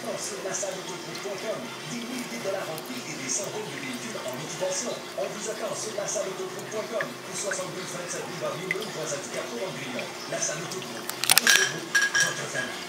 maintenant sur la salle autogroupe.com. Des milliers de dollars en prix et des centaines de véhicules en liquidation. On vous attend sur la salle autogroupe.com pour 72 27 boulevard Newman, voisin du Carrefour en Grignon. La salle autogroupe. Votre groupe, votre famille.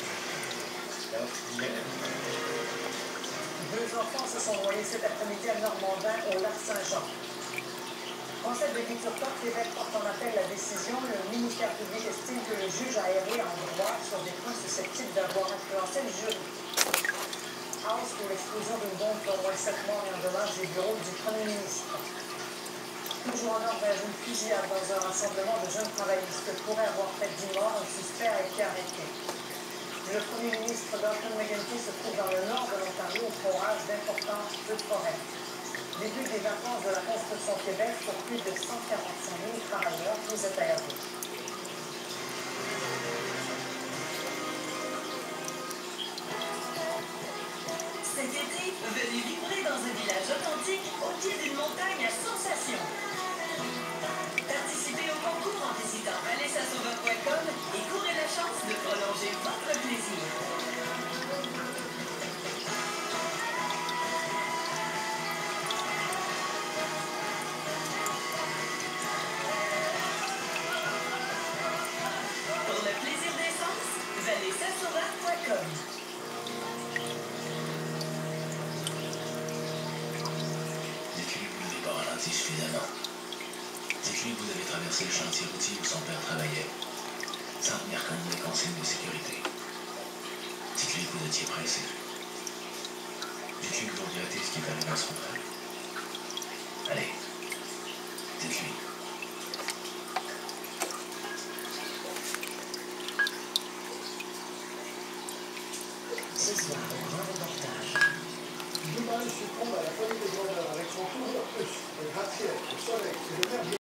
Deux enfants se sont noyés cet après-midi à Normandin, au lac Saint-Jean. Concept de Victor Québec porte en appel la décision. Le ministère public estime que le juge a erré en droit sur des points susceptibles d'avoir influencé le jury. House pour l'explosion d'une bombe qui a au moins 7 morts et endommage des bureaux du premier ministre. Toujours en Norvège, une fusillade dans un rassemblement de jeunes travaillistes pourrait avoir fait 10 morts. Un suspect a été arrêté. Le premier ministre Duncan McGuinty se trouve dans le nord de l'Ontario au forage d'importants feux de forêt. Début des vacances de la construction Québec pour plus de 145 000 travailleurs. Vous êtes à RD. Cet été, venez vibrer dans un village authentique au pied d'une montagne à sensations. Participez au concours en visitant valessasauveur.com et courez la chance de prolonger votre plaisir. Pour le plaisir d'essence, valessasauveur.com. Dites-lui que vous n'avez pas ralenti suffisamment. Dites-lui que vous avez traversé le chantier routier où son père travaillait, sans tenir compte des consignes de sécurité. Dites-lui que vous étiez pressé. Dites-lui que vous regrettez ce qui est arrivé à son frère. Allez, dites-lui. Ce soir, grand reportage. Dubaï succombe à la folie des joueurs avec son couvre-plus, le gratte-ciel, le soleil et le verre.